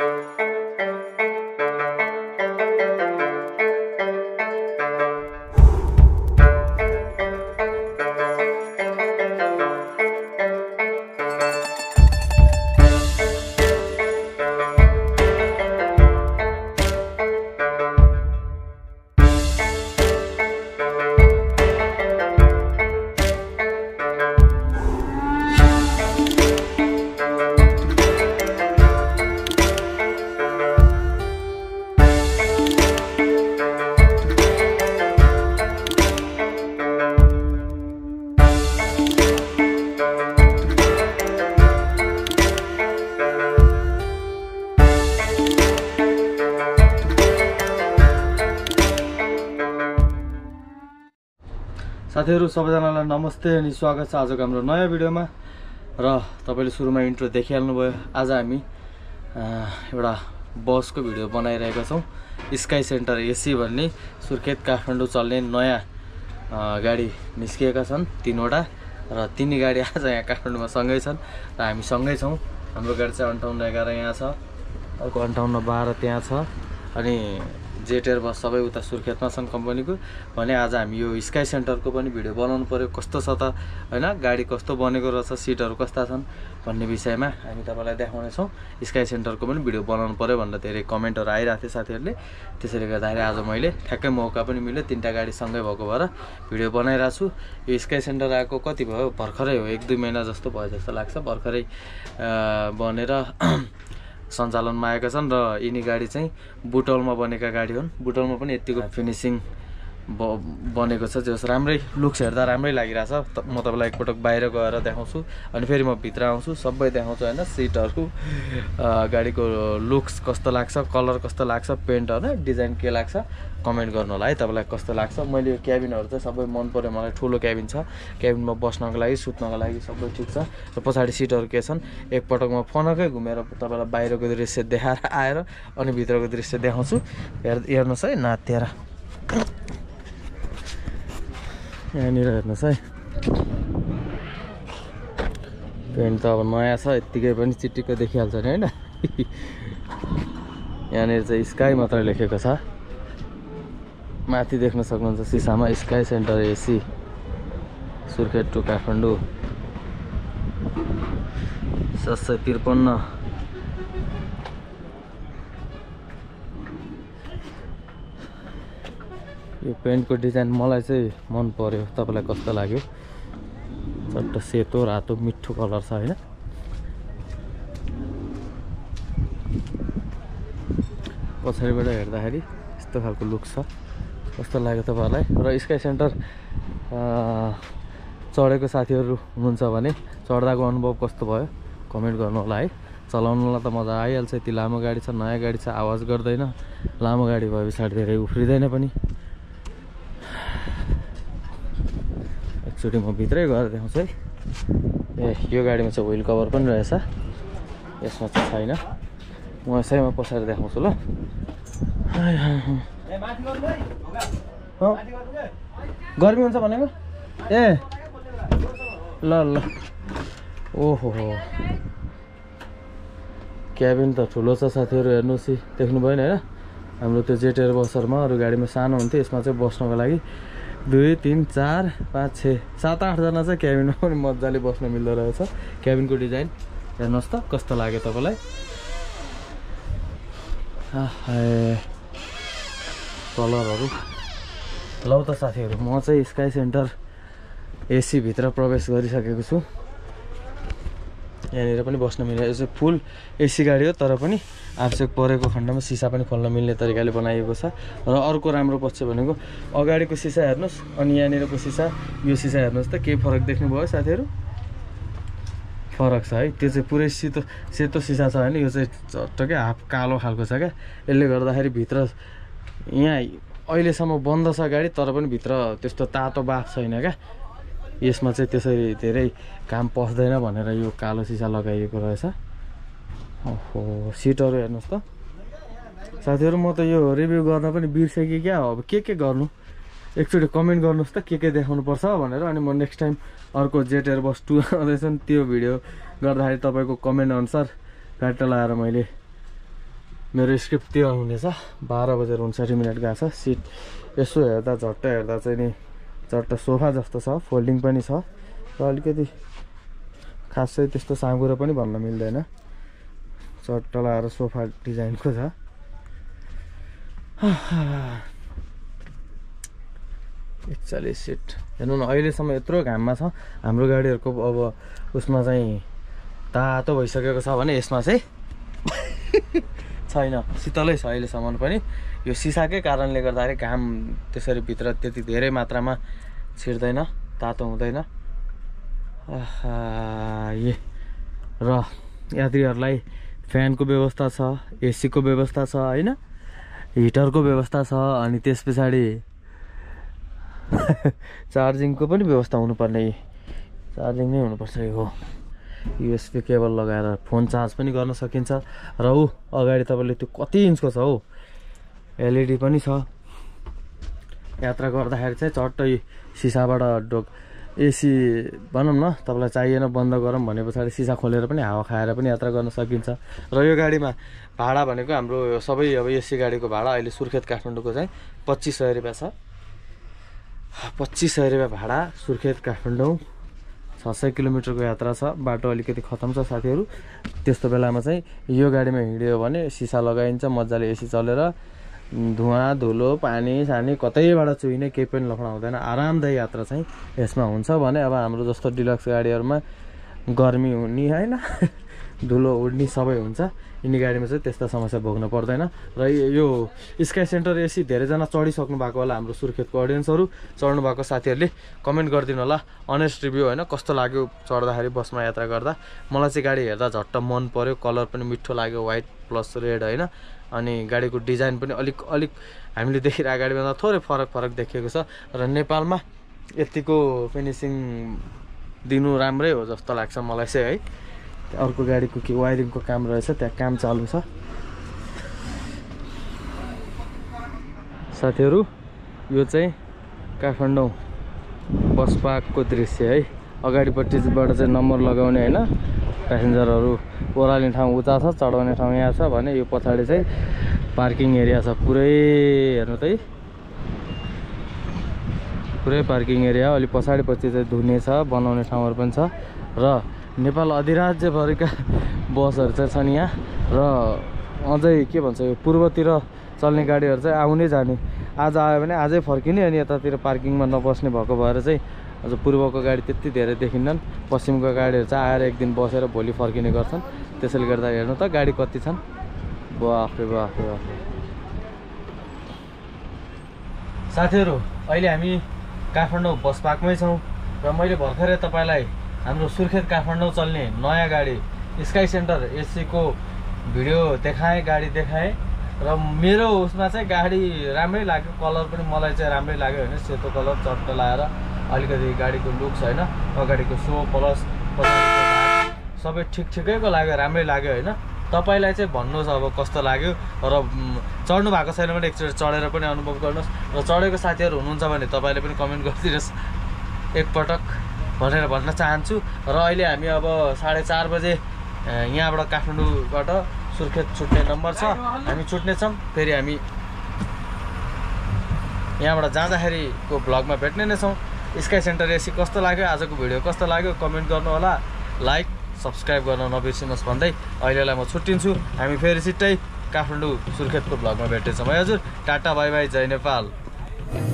साथीहरु सबैजनालाई नमस्ते अनि स्वागत छ आजको हाम्रो नयाँ भिडियोमा र तपाईले सुरुमा इन्ट्रो देखिहाल्नु भयो। आज हामी एउटा बसको भिडियो बनाइरहेका छौं। स्काई सेन्टर एसी भन्ने सुर्खेत काठमाडौँ चल्ने नयाँ गाडी निस्किएका छन् 3 वटा र तिनी गाडी आज यहाँ काठमाडौँमा सँगै छन् र हामी सँगै छौं। हाम्रो गाडी चाहिँ 5811 यहाँ छ, अर्को 5812 त्यहाँ छ अनि जेटेर बस सबै उता सुर्खेतमा छन् कम्पनीको। भने आज हामी यो स्काई सेन्टरको पनि भिडियो बनाउनु पर्यो, कस्तो छ त हैन, गाडी कस्तो बनेको रहेछ, सिटहरु कस्ता छन् भन्ने विषयमा हामी तपाईलाई देखाउने छौं। स्काई सेन्टरको पनि भिडियो बनाउनु पर्यो भनेर धेरै कमेन्टहरु आइराथे साथीहरुले, त्यसैले गर्दाखेरि आज मैले ठ्याक्कै मौका पनि मिल्यो, तीनटा गाडी सँगै भएको भएर भिडियो बनाइरा छु। यो स्काई सेन्टर आएको कति भयो, भर्खरै हो, 1-2 महिना जस्तो भयो जस्तो लाग्छ, भर्खरै बनेर सञ्चालनमा आएका छन् र यिनी गाडी चाहिँ बुटोलमा बनेका गाडी हुन्। बुटोलमा पनि यतिको फिनिशिङ बनेको छ, जस राम्रै लुक्स हेर्दा राम्रै लागिरहेछ। म तपाईलाई एकपटक बाहिर गएर देखाउँछु अनि फेरि म भित्र आउँछु, सबै देखाउँछु हैन, सिटहरु, गाडीको लुक्स कस्तो लाग्छ, कलर कस्तो लाग्छ, पेन्ट हैन, डिजाइन के लाग्छ कमेन्ट गर्नु होला है, तपाईलाई कस्तो लाग्छ। मैले यो क्याबिनहरु चाहिँ सबै मन पर्यो मलाई, ठुलो क्याबिन छ, क्याबिनमा बस्नको लागि सुत्नको लागि सबै ठीक छ र पछाडी सिटहरु के छन् एकपटक म फनकै घुमेर तपाईलाई बाहिरको दृश्य देखाएर आएर अनि भित्रको दृश्य देखाउँछु। हेर्नुस् है नातेर, यहाँनिर हेर्नुस् है, पेन्ट त अब नयाँ छ, यतिकै पनि चिटिक्क देखिहाल्छ नि हैन। यहाँनिर चाहिँ स्काई मात्र लेखेको छ, माथि देख्न सक्नुहुन्छ सिसामा sky centre AC Surkhet to Kathmandu 753। यो पेन्टको डिजाइन मलाई चाहिँ मन पर्यो, तपाईलाई कस्तो लाग्यो? चट्ट सेतो रातो मिठो कलर छ हैन। पछाडिबाट हेर्दाखेरि यस्तो खालको लुक छ, कस्तो लाग्यो तपाईहरुलाई? र स्काई सेन्टर चढेको साथीहरु हुनुहुन्छ भने चढ्दाको अनुभव कस्तो भयो कमेन्ट गर्नु होला है। चलाउनलाई त मजा आइहाल्छ, यति लामो गाडी छ, नयाँ गाडी छ, आवाज गर्दैन, लामो गाडी भए पछाडी धेरै उफ्रिदैन पनि। एकचोटि म भित्रै गएर देखाउँछु है। यो गाडीमा चाहिँ व्हील कभर पनि रहेछ, यसमा चाहिँ छैन, म यसैमा पछाडि देखाउँछु ल। गर्मी हुन्छ भनेको ए ल ल। ओहो क्याबिन त ठुलो छ साथीहरु, हेर्नुस् देख्नु भएन हैन। हाम्रो त्यो जेटेर बसरमा अरु गाडीमा सानो हुन्थ्यो, यसमा चाहिँ बस्नको लागि 2 3 4 5 6 7 8 जना चाहिँ क्याबिनमा पनि मज्जाले बस्न मिल्दो रहेछ। क्याबिनको डिजाइन हेर्नुस् त कस्तो लाग्यो तपाईलाई? कलरहरु लौ त साथीहरु, म चाहिँ स्काई सेन्टर एसी भित्र प्रवेश गरिसकेको छु। यहाँनिर पनि बस्न मिल्ने, यो चाहिँ फुल एसी गाडी हो, तर पनि आवश्यक परेको खण्डमा सिसा पनि खोल्न मिल्ने तरिकाले बनाइएको छ। र अर्को राम्रो पक्ष भनेको अगाडिको सिसा हेर्नुस् अनि यहाँनिरको सिसा, यो सिसा हेर्नुस् त, के फरक देख्नुभयो साथीहरु? फरक छ है, त्यो चाहिँ पुरै सेतो सिसा छ हैन, यो चाहिँ चट्टकै हाफ कालो खालको छ क्या। यसले गर्दाखेरि भित्र यहाँ अहिलेसम्म बन्द छ गाडी, तर पनि भित्र त्यस्तो तातो बाफ छैन क्या। यसमा चाहिँ त्यसरी धेरै काम पस्दैन भनेर यो कालो सिसा लगाइएको रहेछ। ओहो सिटहरु हेर्नुस् त साथीहरु, म त यो रिभ्यू गर्न पनि बिर्सेँ क्या। अब के गर्नु, एकचोटि कमेन्ट गर्नुस् त के देखाउनु पर्छ भनेर, अनि म नेक्स्ट टाइम अर्को जेटेर बस 2 आउँदैछ नि, त्यो भिडियो गर्दाखेरि तपाईको कमेन्ट अनुसार गाडी लगाएर मैले मेरो स्क्रिप्ट त्यो हुनेछ 12:59 गएको छ सिट यसो हेर्दा झट्ट हेर्दा चाहिँ नि झट्ट सोफा जस्तो छ फोल्डिङ पनि छ र अलिकति खासै त्यस्तो साँगुरो पनि भन्न मिल्दैन चट्ट लाएर सोफा डिजाइनको छ एक्चुअली सिट हेर्नु न अहिलेसम्म यत्रो घाममा छ हाम्रो गाडीहरूको अब उसमा चाहिँ तातो भइसकेको छ भने यसमा चाहिँ छैन शीतलै छ अहिलेसम्म पनि यो सिसाकै कारणले गर्दाखेरि घाम त्यसरी भित्र त्यति धेरै मात्रामा छिर्दैन तातो हुँदैन र यात्रीहरूलाई फ्यानको व्यवस्था छ एसीको व्यवस्था छ हैन हिटरको व्यवस्था छ अनि त्यस पछाडि चार्जिङको पनि व्यवस्था हुनुपर्ने चार्जिङ नै हुनुपर्छ यो USB केबल लगाएर फोन चार्ज पनि गर्न सकिन्छ र ऊ अगाडि तपाईले त्यो कति इन्चको छ हौ LED पनि छ यात्रा गर्दाखेरि चाहिँ चट्ट सिसाबाट एसी भनौँ न तपाईलाई चाहिएन बन्द गरौँ भने पछाडि सिसा खोलेर पनि हावा खाएर पनि यात्रा गर्न सकिन्छ र यो गाडीमा भाडा भनेको हाम्रो सबै अब एसी गाडीको भाडा अहिले सुर्खेत काठमाडौँको चाहिँ 2500 रुपैयाँ छ 2500 रुपैयाँ भाडा सुर्खेत काठमाडौँ 600 किलोमिटरको यात्रा छ बाटो अलिकति खतम छ साथीहरू त्यस्तो बेलामा चाहिँ यो गाडीमा हिँड्यो भने सिसा लगाइन्छ मजाले एसी चलेर धुवा धुलो पानी सानी कतैबाट चुइने केही पनि लफडा हुँदैन आरामदायी यात्रा चाहिँ यसमा हुन्छ भने अब हाम्रो जस्तो डिलक्स गाडीहरुमा गर्मी हुने हैन धुलो उड्ने सबै हुन्छ यिनी गाडीमा चाहिँ त्यस्ता समस्या भोग्न पर्दैन र यो स्काई सेन्टर एसी धेरै जना चढिसक्नु भएको होला हाम्रो सुर्खेतको ऑडियन्सहरु चढ्नु भएको साथीहरुले कमेन्ट गर्दिनु होला अनेस्ट रिभ्यू हैन कस्तो लाग्यो चढ्दाखेरि बसमा यात्रा गर्दा मलाई चाहिँ गाडी हेर्दा झट्ट मन पर्यो कलर पनि मिठो लाग्यो व्हाइट प्लस रेड हैन अनि गाडीको डिजाइन पनि अलिक हामीले देखिरहेको गाडीमा थोरै फरक देखिएको छ र नेपालमा यतिको फिनिशिङ दिनु राम्रै हो जस्तो लाग्छ मलाई चाहिँ है अर्को गाडीको के वायरिङको काम रहेछ त्यहाँ काम चालु छ साथीहरु यो चाहिँ काठमाडौँ बस पार्कको दृश्य है अगाडिपट्टिबाट चाहिँ नम्बर लगाउने हैन प्यासेन्जरहरु ओह्राल्ने ठाउँ उता छ चढाउने ठाउँ यहाँ छ भने यो पछाडी चाहिँ पार्किङ एरिया छ पुरै हेर्नु त पुरै पार्किङ एरिया अलि पछाडी चाहिँ धुने छ बनाउने ठाउँहरु पनि छ र नेपाल अधिराज्यभरिका बसहरु चाहिँ छन् यहाँ र अझै के भन्छ यो पूर्वतिर चल्ने गाडीहरु चाहिँ आउने जाने आज आयो भने आजै फर्किने अनि यतातिर पार्किङमा नबस्ने भएको भएर चाहिँ अझ पूर्वको गाडी त्यति धेरै देखिन्नन् पश्चिमको गाडीहरु चाहिँ आएर एक दिन बसेर भोलि फर्किने गर्छन् त्यसैले गर्दा हेर्नु त गाडी कति छन् बाफरे साथीहरु अहिले हामी काठमाडौँ बस पार्कमै छौं र मैले भर्खरै तपाईलाई हाम्रो सुर्खेत काठमाडौँ चल्ने नयाँ गाडी स्काई सेन्टर एसी को भिडियो देखाए गाडी देखाए र मेरो उसमा चाहिँ गाडी राम्रै लाग्यो कलर पनि मलाई चाहिँ राम्रै लाग्यो हैन सेतो कलर चट्ट लाएर अलिकति गाडीको लुक्स हैन अगाडिको सो प्लस पछाडिको भाग सबै ठिकठिकैको लाग्यो राम्रै लाग्यो हैन तपाईलाई चाहिँ भन्नुस् अब कस्तो लाग्यो र चढ्नु भएको छैन भने एकचोटी चढेर पनि अनुभव गर्नुस् र चढेको साथीहरु हुनुहुन्छ भने तपाईले पनि कमेन्ट गरिदिनुस् एकपटक भनेर भन्न चाहन्छु र अहिले हामी अब 4:30 बजे यहाँबाट काठमाडौँबाट सुर्खेत छुट्ने नम्बर छ हामी छुट्ने छौं फेरि हामी यहाँबाट जाँदाखेरिको भ्लगमा भेट्ने नै छौं स्काई सेन्टर एसी कस्तो लाग्यो आजको भिडियो कस्तो लाग्यो कमेन्ट गर्नु होला लाइक सब्स्क्राइब गर्न नबिर्सिनुस् भन्दै अहिलेलाई म छुट्टिन्छु हामी फेरि छिट्टै काठमाडौँ सुर्खेतको भ्लगमा भेट्नेछौं है हजुर टाटा बाइ बाइ जय नेपाल।